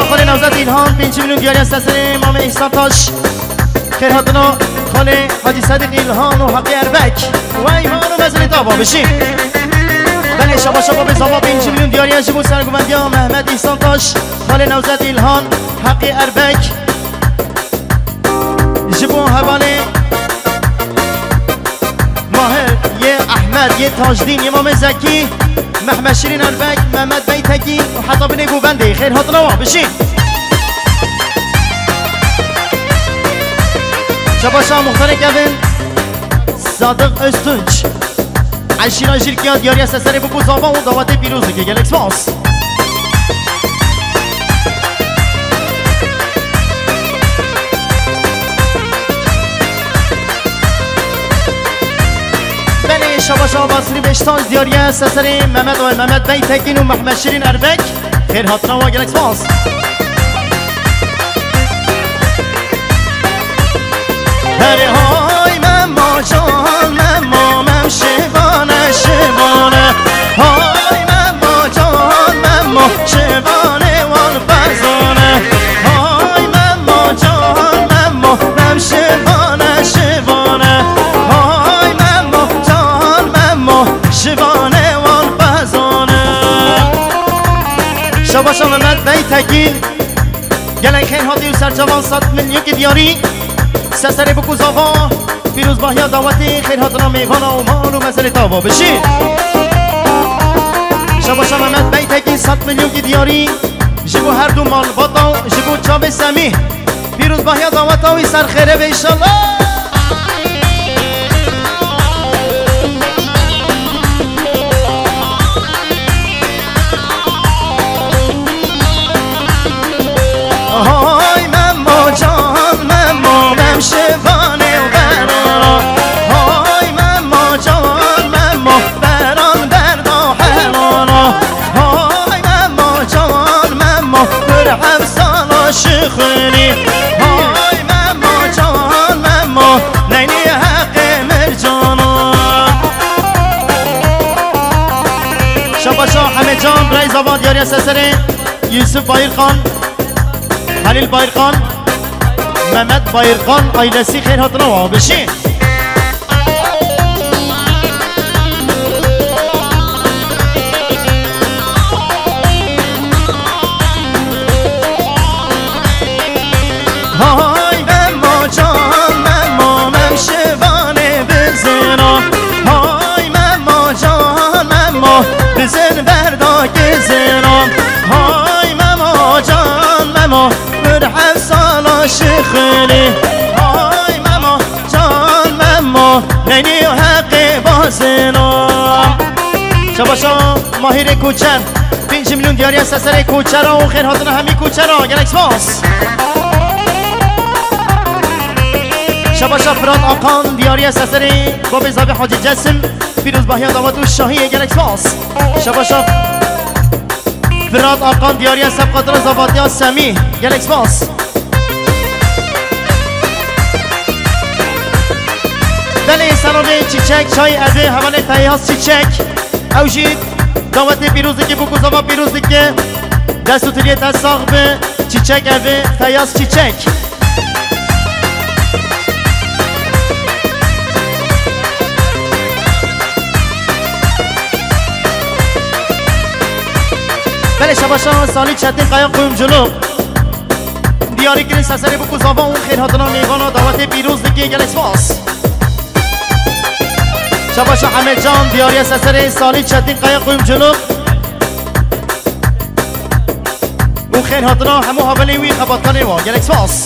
خاله نوزد ایلهان 5 میلیون دیاری از سر امام احسان تاش. خیر هاتنا خاله حاجی صدیق ایلهان و حقی اربک و ایمان و مزنی تابا بشیم. بله شبا به زبا 5 میلیون دیاری از جبو سرگوبندی ها محمد احسان تاش. خاله نوزد ایلهان حقی اربک جبو حواله ماهر یه احمد یه تاجدین امام زکی محمد شیرین اربک محمد بیتگی و حتی بینه گوبنده. خیر هاتنا بشین. شباشا مختار کوین صادق استونج عشیران شرکیان دیاری از سر بکو زاوا و دعوت پیروزه که گلکس باس. بله شباشا باصری بشتاز دیاری از سر محمد و محمد بیتگین و محمد شیرین اربک. خیر هاتنا و گلکس باس. هره های مما جان مما مم شبانه شبانه های مما جان مما شبانه وان فرزانه های مما جان مما مم شبانه شبانه های مما جان مما شبانه وان فرزانه. شباشا محمد بیتگی گلن خیر هاتی و سرجوان 100 میلیون دیاری سسر بکو زاوا پیروز باهیا دعوتی. خیر هاتنا میوانا و مال و مسئله تابا بشین. شباشا محمد بیتگی 100 میلیون دیاری جبو هر دو مال باتا جبو چاب سمی پیروز باهیا دعوتاوی سر خیره به ایشالله. های مما جان مما مم شبانه و بران های مما جان مما بران بردا حلانا های مما جان مما برحم سالا شخونی های مما جان مما نینی حق مرجانا. شباشا همه جان برای زبان دیاری از سر یوسف بایرخان خلیل بایرخان محمد بایرخان آیلسی. خیر هاتنا بشین. های مما جان مما مم شبانه بزنا های مما جان مما بزن بردا گزنا های مما جان مما برحم سالا شخلی های مما جان مما نینی و حق بازنا. شباشا ماهیر کوچر 5 میلیون دیاری از سر کوچر و خیر هاتنا همی کوچر ها گلکس باس. شباشا فراد آقان دیاری از سر باب زابی حاجی جسم پیروز باهیا دعوت و شاهی گلکس باس. شباشا فراد آقان دیاری از سبقاتر زباطی ها سمی گلکس باس. بله سلامه چیچک چای ازه حواله تایهاز چیچک اوجید دعوت پیروزی که بکو زبا پیروزی که دستو تلیه تساق به چیچک اوه تایهاز چیچک. بله شباشا سالی چتین قیام قویم جلو دیاری کرین سسر بکو زبا اون خیر هاتنا میوانا دعوت پیروز دیگه گلکس باس. شباشا همه جان دیاری از سسر سالی چتین قیام قویم جلو اون خیر هاتنا همو حوالی وی خباتانه و گلکس باس.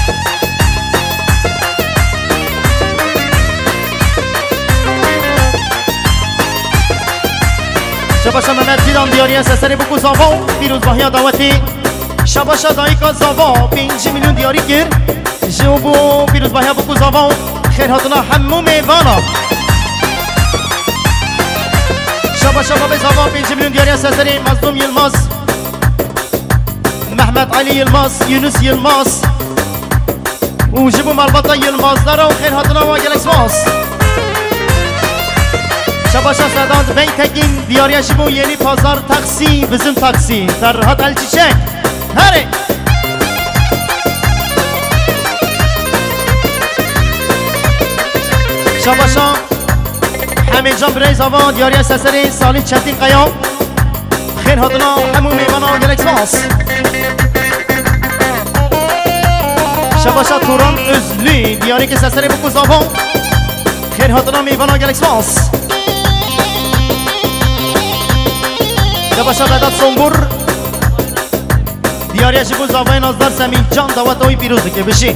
شباشا محمد دیدم دیاری از سسر بکو زاوا پیروز باهیا دعوتی. شباشا دایکا زاوا 5 میلیون دیاری گر جوبو پیروز باهیا بکو زاوا خیر هاتنا همو میوانا. شباشا باب زاوا 5 میلیون دیاری از سسر مظلوم یلماز محمد علی یلماز یونس یلماز و جبو مربطا یلماز دارا و خیر هاتنا و گلکس باس. شباشا سعداد بیتگین دیاری شبو یعنی پازار تاکسی بزن تاکسی ترهات الچیچک هره شباشا همه جان برای زوان دیاری سسری سالی چندین قیام خیر هاتنا همون میوانا گلکس واس شباشا توران ازلی دیاری که سسری بکو زوان خیر هاتنا میوانا گلکس واس شباشا بدات سنبور دیاری اشبو زوان نازدار سمین جان دوات اوی پیروزه که بشی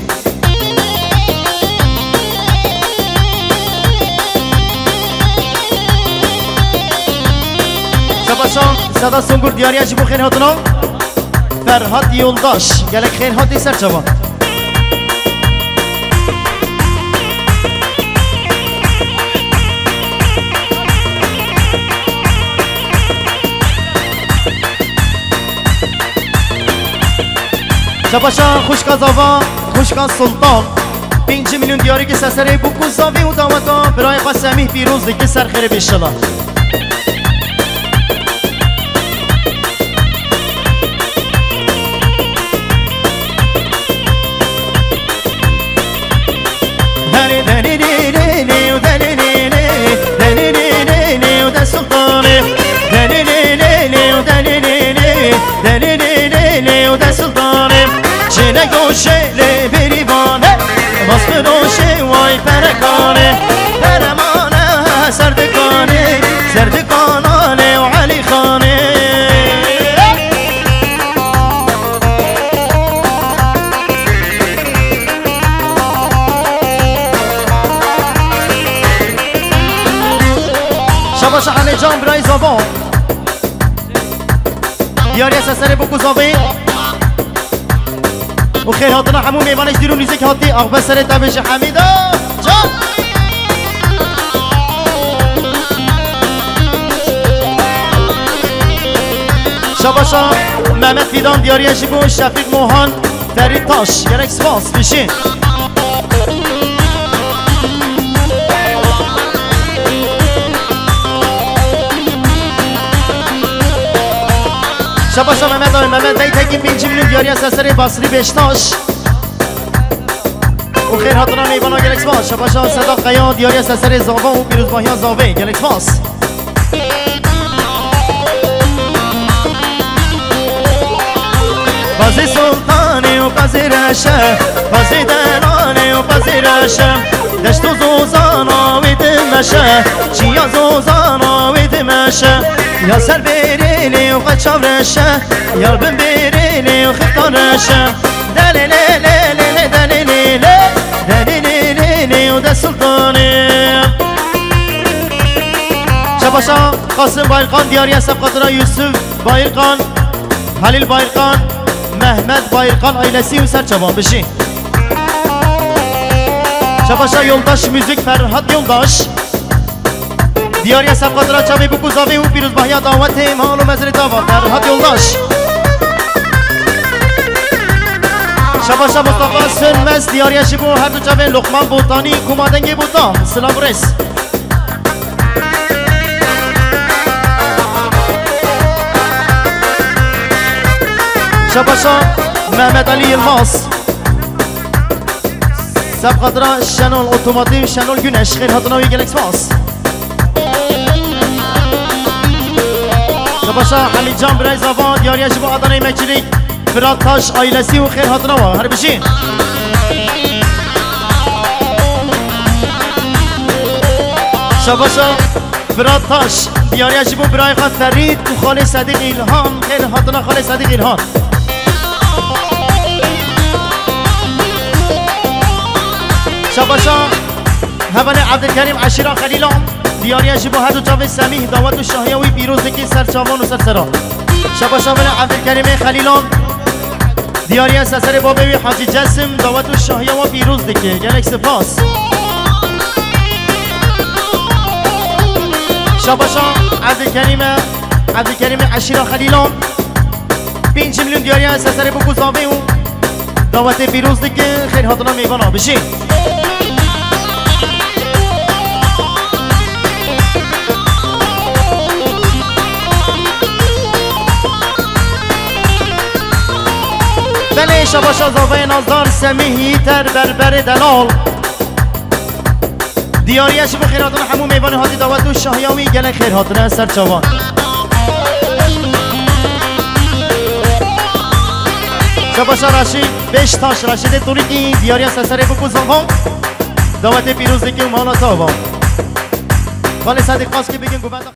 شباشان صدا سنگور دیاری اشبو خیر هاتنا فرهاد یولداش گلک خیر هاتی سر چوان شباشان خوشکا زاوا خوشکا سلطان 5 میلیون دیاری که سسره بکو زاوی و دامتا برای قسمی پیروز که سر خیر بیشلا گوشه لی بریوانه باز بروشه وای پرکانه پرمانه سردکانه سردکانانه و علی خانه شباش همه جان برای زبان دیاری سسره بکو زبان و خیر هاتنا همون میوانش دیرون ریزه که هاتی اغبه سر تبش حمیده جان شباشا محمد فیدان دیاری اشبو شفیق موهان فرید تاش گرک سپاس بشین شباشا محمد بیتگیم 5 میلیون دیاری از سسر بصری بشتاش و خیر هاتنا میوانا گلکس باس شباشا صدا قیان دیاری از سسر زاوا و پیروزباهی زاوه گلکس باس بازی سلطانی و بازی رشه بازی دلانی و بازی رشه دشت و زوزانا و دمشه چیا زوزانا و دمشه یا سر بیرینی و قچاب رشه یا بن بیرینی و خطان رشه دلیلیلیلی دلیلیلی دلیلیلی و ده سلطانی شباشا قاسم بایرقان دیاری اصف قطرا یوسف بایرقان حلیل بایرقان محمد بایرقان ایلسی و سرچوان بشین شباشا یولداش موزیک فرهاد یولداش دیاری اصف قطرا چاوی بکو زاوی و پیروزباهی دعوت مال و مزر داوا فرهاد یولداش شباشا مصطفی سنمز دیاری اشبو هر دو چاوی لقمان بوتانی کمادنگی بوتان سلام رس شباشا محمد علی الماس سب قدرا شنول اتوماتیک شنول گونش خیلی هاتناوی گلکس ماس شباشا حمید جان برای زبان دیاری اشبو آدانه مکچیلیک فراد تاش آیلسی و خیلی هاتناوا هر بشین شباشا فراد تاش دیاری اشبو برای خان فرید و خاله صدیق ایلهان خیلی هاتنا خاله صدیق ایلهان شباشا هبل عبدالکریم عشیرا خلیلان دیاری اشبو هر دو جاوی سمیح داوت و شاهیوی پیروزه که سرچاوان و سرسرا شباشا هبل عبدالکریم خلیلان دیاری از سر بابوی حاجی جسم داوت و شاهیوی پیروزه که گلک سپاس شباشا عبدالکریم عشیرا خلیلان 5 میلیون دیاری از سر بکو زاوی و داوت پیروزه که خیلی هاتنا میوانا بشین بله شباشا زاوه نازدار سمیحی تر بربر دلال دیاریش بخیراتون همو میوان هاتی دعوت دو شاهیامی گلن خیر هاتون سر چوان شباشا رشید بیش تاش رشید توریکی دیاری از سره بکوزان ها دعوت پیروزی که مانا تابان ولی صدیق قاس که بگین گوبند